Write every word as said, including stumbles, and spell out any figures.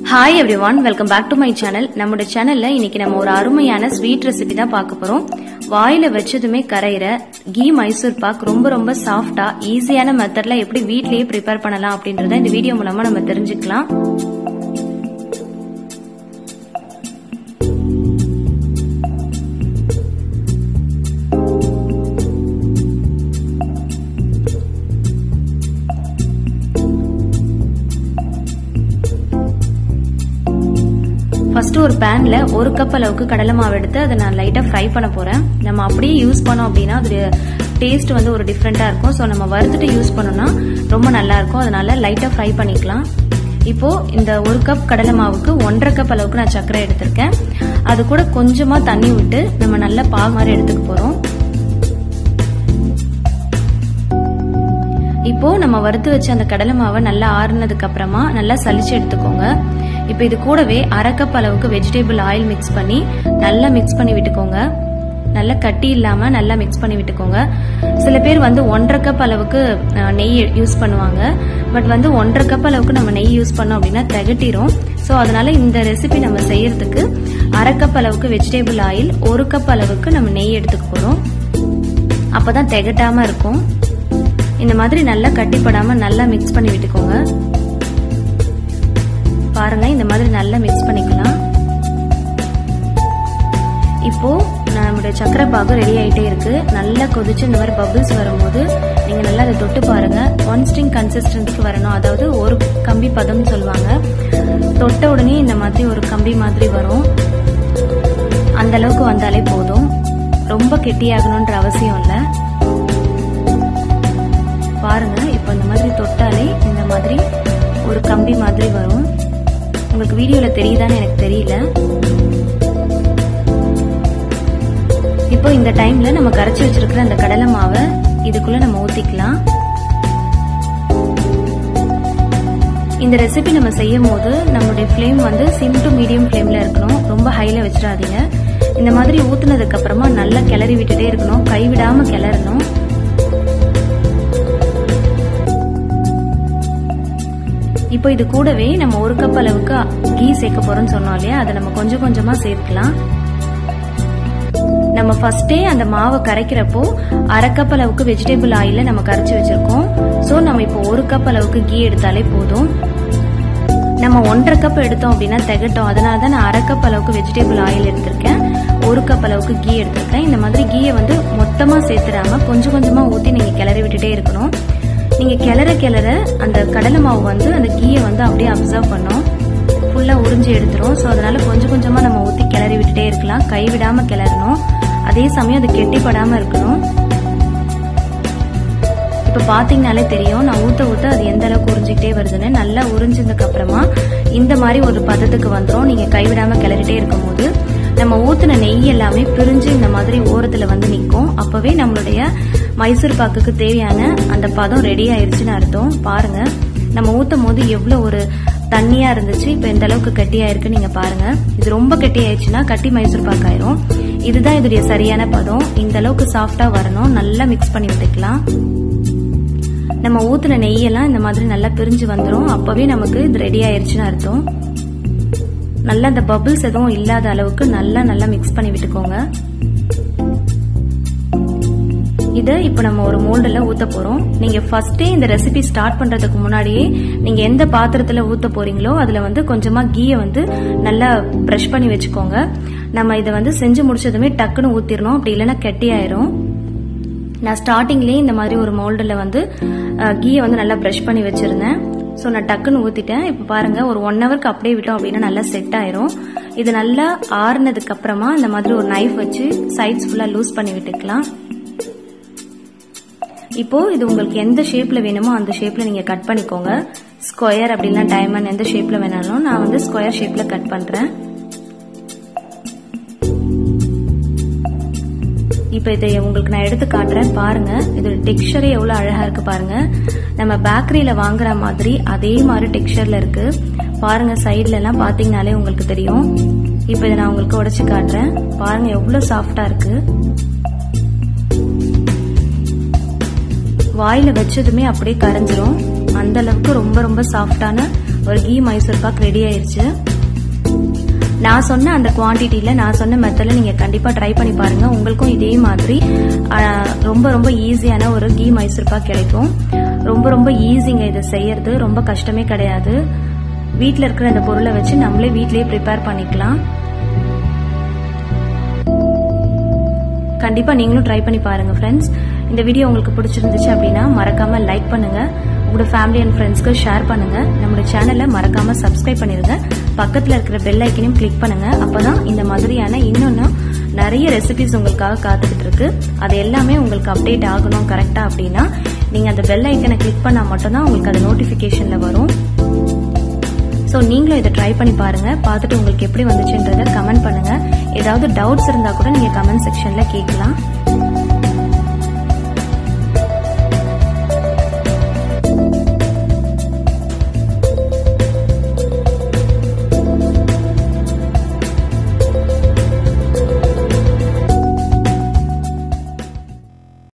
Hi everyone, welcome back to my channel. நம்மோட சேனல்ல இன்னைக்கு நம்ம ஒரு அருமையான ஸ்வீட் ரெசிபி தான் பார்க்க போறோம். வாயில வெச்சதுமே கரையிற கீ மைசூர் பாக் ரொம்ப ரொம்ப சாஃப்ட்டா ஈஸியான மெத்தட்ல எப்படி வீட்லயே ப்ரிப்பேர் பண்ணலாம் அப்படின்றத இந்த வீடியோ மூலமா நம்ம தெரிஞ்சுக்கலாம். ஃபர்ஸ்ட் ஒரு பேன்ல ஒரு கப் அளவுக்கு கடலை மாவு எடுத்து அதை நான் லைட்டா ஃப்ரை பண்ண போறேன். நம்ம அப்படியே யூஸ் பண்ணோம் அப்படின்னா அது டேஸ்ட் வந்து ஒரு டிஃப்ரெண்டா இருக்கும். ஸோ நம்ம வறுத்துட்டு யூஸ் பண்ணோம்னா ரொம்ப நல்லா இருக்கும். அதனால லைட்டா ஃப்ரை பண்ணிக்கலாம். இப்போ இந்த ஒரு கப் கடலை மாவுக்கு ஒன்றரை கப் அளவுக்கு நான் சர்க்கரை எடுத்திருக்கேன். அது கூட கொஞ்சமா தண்ணி விட்டு நம்ம நல்லா பாகு மாதிரி எடுத்துக்க போறோம். இப்போ நம்ம வறுத்து வச்ச அந்த கடலை மாவை நல்லா ஆறுனதுக்கு அப்புறமா நல்லா சலிச்சு எடுத்துக்கோங்க. இப்போ இது கூடவே அரை கப் அளவுக்கு வெஜிடபிள் ஆயில் மிக்ஸ் பண்ணி நல்லா மிக்ஸ் பண்ணி விட்டுக்கோங்க. நல்லா கட்டி இல்லாம நல்லா மிக்ஸ் பண்ணி விட்டுக்கோங்க. சில பேர் வந்து ஒன்றரை கப் அளவுக்கு நெய் யூஸ் பண்ணுவாங்க. பட் வந்து ஒன்றரை கப் அளவுக்கு நம்ம நெய் யூஸ் பண்ணோம் அப்படின்னா திகட்டிரும். ஸோ அதனால இந்த ரெசிபி நம்ம செய்யறதுக்கு அரை கப் அளவுக்கு வெஜிடபிள் ஆயில், ஒரு கப் அளவுக்கு நம்ம நெய் எடுத்துக்க போறோம். அப்பதான் திகட்டாம இருக்கும். இந்த மாதிரி நல்லா கட்டிப்படாம நல்லா மிக்ஸ் பண்ணி விட்டுக்கோங்க. பாருங்க, இந்த மாதிரி நல்லா மிக்ஸ் பண்ணிக்கலாம். இப்போ நம்மளுடைய சக்கரை பாகு ரெடி ஆயிட்டே இருக்கு. நல்லா கொதிச்சு இந்த மாதிரி பபிள்ஸ் வரும்போது நீங்க நல்லா அதை தொட்டு பாருங்க. ஒன் ஸ்ட்ரிங் கன்சிஸ்டன்சிக்கு வரணும். அதாவது ஒரு கம்பி பதம்னு சொல்லுவாங்க. தொட்ட உடனே இந்த மாதிரி ஒரு கம்பி மாதிரி வரும். அந்த அளவுக்கு வந்தாலே போதும். ரொம்ப கெட்டியாகணும்ன்ற அவசியம் இல்லை. பாருங்க, இப்போ இந்த மாதிரி தொட்டாலே இந்த மாதிரி ஒரு கம்பி மாதிரி வரும். உங்களுக்கு வீடியோல தெரியுதான்னு எனக்கு தெரியல. இப்போ இந்த டைம்ல நம்ம கரைச்சி வச்சிருக்கிற அந்த கடலை மாவை இதுக்குள்ள நம்ம ஊத்திக்கலாம். இந்த ரெசிபி நம்ம செய்யும் போது நம்மளுடைய ஃப்ளேம் வந்து சிம் டு மீடியம் ஃப்ளேம்ல இருக்கணும். ரொம்ப ஹைல வச்சிடாதீங்க. இந்த மாதிரி ஊத்துனதுக்கு அப்புறமா நல்லா கிளறி விட்டுட்டே இருக்கணும். கைவிடாம கிளறணும். இப்போ இது கூடவே நம்ம ஒரு கப் அளவுக்கு கீ சேர்க்க போறோம்னு சொன்னோம் இல்லையா, அதை நம்ம கொஞ்சம் கொஞ்சமா சேர்க்கலாம். நம்ம ஃபர்ஸ்டே அந்த மாவை கரைக்கிறப்போ அரை கப் அளவுக்கு வெஜிடபிள் ஆயில நம்ம கரைச்சி வச்சிருக்கோம். சோ நம்ம இப்போ ஒரு கப் அளவுக்கு கீ எடுத்தாலே போதும். நம்ம ஒன்றரை கப் எடுத்தோம் அப்படின்னா திகட்டும். அதனாலதான் நான் அரை கப் அளவுக்கு வெஜிடபிள் ஆயில் எடுத்திருக்கேன். ஒரு கப் அளவுக்கு கீ எடுத்திருக்கேன். இந்த மாதிரி கீயை வந்து மொத்தமா சேர்த்துடாம கொஞ்சம் கொஞ்சமா ஊத்தி நீங்க கிளறி விட்டுட்டே இருக்கணும். நீங்க கிளற கிளற அந்த கடலை மாவு வந்து அந்த கீயை வந்து அப்படியே அப்சர்வ் பண்ணும். ஃபுல்லா உறிஞ்சி எடுத்துரும். ஸோ அதனால கொஞ்சம் கொஞ்சமா நம்ம ஊத்தி கிளறி விட்டுட்டே இருக்கலாம். கைவிடாம கிளறணும். அதே சமயம் அது கெட்டிப்படாம இருக்கணும். இப்ப பாத்தீங்கன்னாலே தெரியும், நான் ஊத்த ஊத்த அது எந்த அளவுக்கு உறிஞ்சிக்கிட்டே வருதுன்னு. நல்லா உறிஞ்சதுக்கு அப்புறமா இந்த மாதிரி ஒரு பதத்துக்கு வந்துடும். நீங்க கைவிடாம கிளறிட்டே இருக்கும் போது நம்ம ஊத்துன நெய் எல்லாமே பிரிஞ்சு இந்த மாதிரி ஓரத்துல வந்து நிற்கும். அப்பவே நம்மளுடைய மைசூர் பாக்குக்கு தேவையான அந்த பதம் ரெடி ஆயிருச்சுன்னு அர்த்தம். பாருங்க, நம்ம ஊத்தும் போது எவ்வளவு ஒரு தண்ணியா இருந்துச்சு, இப்ப எந்த அளவுக்கு கட்டியா இருக்கு நீங்க பாருங்க. இது ரொம்ப கட்டி ஆயிடுச்சுன்னா கட்டி மைசூர் பாக்கு ஆயிரும். இதுதான் இதோடைய சரியான பதம். இந்த அளவுக்கு சாஃப்டா வரணும். நல்லா மிக்ஸ் பண்ணி விட்டுக்கலாம். நம்ம ஊத்துன நெய்யெல்லாம் இந்த மாதிரி நல்லா பிரிஞ்சு வந்துடும். அப்பவே நமக்கு இது ரெடி ஆயிருச்சுன்னு அர்த்தம். நல்லா அந்த பபிள்ஸ் எதுவும் இல்லாத அளவுக்கு நல்லா நல்லா மிக்ஸ் பண்ணி விட்டுக்கோங்க. இத இப்ப நம்ம ஒரு மோல்டுல ஊத்த போறோம். நீங்க ஃபர்ஸ்டே இந்த ரெசிபி ஸ்டார்ட் பண்றதுக்கு முன்னாடியே நீங்க எந்த பாத்திரத்துல ஊத்த போறீங்களோ அதுல வந்து கொஞ்சமா கீயை வந்து நல்லா பிரஷ் பண்ணி வச்சுக்கோங்க. நம்ம இதை வந்து செஞ்சு முடிச்சதுமே டக்குன்னு ஊத்திரணும். அப்படி இல்லைன்னா கெட்டி ஆயிரும். நான் ஸ்டார்டிங்லயே இந்த மாதிரி ஒரு மோல்டுல வந்து கீயை வந்து நல்லா பிரஷ் பண்ணி வச்சிருந்தேன். ஸோ நான் டக்குன்னு ஊத்திட்டேன். இப்போ பாருங்க, ஒரு ஒன் ஹவருக்கு அப்படியே விட்டோம் அப்படின்னா நல்லா செட் ஆயிரும். இது நல்லா ஆறுனதுக்கு அப்புறமா இந்த மாதிரி ஒரு நைஃப் வச்சு சைட்ஸ் ஃபுல்லா லூஸ் பண்ணி விட்டுக்கலாம். இப்போ இது உங்களுக்கு எந்த ஷேப்ல வேணுமோ அந்த ஷேப்ல நீங்க கட் பண்ணிக்கோங்க. ஸ்கொயர் அப்படின்னா டைமண்ட், எந்த ஷேப்ல வேணாலும். நான் வந்து ஸ்கொயர் ஷேப்ல கட் பண்றேன். இப்ப இதை உங்களுக்கு நான் எடுத்து காட்டுறேன். பாருங்க, இதோட டெக்ஸ்சரே எவ்வளவு அழகா இருக்கு பாருங்க. நம்ம பேக்கரியில வாங்குற மாதிரி அதே மாதிரி டெக்ஸ்சர்ல இருக்கு. பாருங்க, சைட்ல எல்லாம் பாத்தீங்கன்னாலே உங்களுக்கு தெரியும். இப்ப இதை நான் உங்களுக்கு உடைச்சு காட்டுறேன். பாருங்க எவ்வளவு சாஃப்டா இருக்கு. வாயில வச்சதுமே அப்படியே கரைஞ்சிரும். அந்த அளவுக்கு ரொம்ப ரொம்ப சாஃப்டான ஒரு கீ மைசூர் பாக் ரெடி ஆயிருச்சு. நான் சொன்ன அந்த குவான்டிட்டியில நான் சொன்ன மெத்தட்ல நீங்க கண்டிப்பா ட்ரை பண்ணி பாருங்க. உங்களுக்கும் இதே மாதிரி ரொம்ப ரொம்ப ஈஸியான ஒரு கீ மைசூர் பாக் கிடைக்கும். ரொம்ப ரொம்ப ஈஸிங்க இதை செய்யறது, ரொம்ப கஷ்டமே கிடையாது. வீட்டில் இருக்கிற அந்த பொருளை வச்சு நம்மளே வீட்லயே ப்ரிப்பேர் பண்ணிக்கலாம். கண்டிப்பா நீங்களும் ட்ரை பண்ணி பாருங்க ஃப்ரெண்ட்ஸ். இந்த வீடியோ உங்களுக்கு பிடிச்சிருந்துச்சு அப்படின்னா மறக்காம லைக் பண்ணுங்க, உங்களோட ஃபேமிலி அண்ட் ஃப்ரெண்ட்ஸ்க்கு ஷேர் பண்ணுங்க. நம்மளோட சேனலை மறக்காம சப்ஸ்கிரைப் பண்ணிருங்க. பக்கத்துல இருக்கிற பெல் ஐக்கனையும் கிளிக் பண்ணுங்க. அப்பதான் இந்த மாதிரியான இன்னொன்னு நிறைய ரெசிபிஸ் உங்களுக்காக காத்துக்கிட்டு இருக்கு. அது எல்லாமே உங்களுக்கு அப்டேட் ஆகணும் கரெக்டா அப்படின்னா நீங்க அந்த பெல் ஐக்கனை கிளிக் பண்ணா மட்டும்தான் உங்களுக்கு அது நோட்டிபிகேஷன்ல வரும். ஸோ நீங்களும் இதை ட்ரை பண்ணி பாருங்க. பார்த்துட்டு உங்களுக்கு எப்படி வந்துச்சுன்றத கமெண்ட் பண்ணுங்க. ஏதாவது டவுட்ஸ் இருந்தா கூட நீங்க கமெண்ட் செக்ஷன்ல கேட்கலாம்.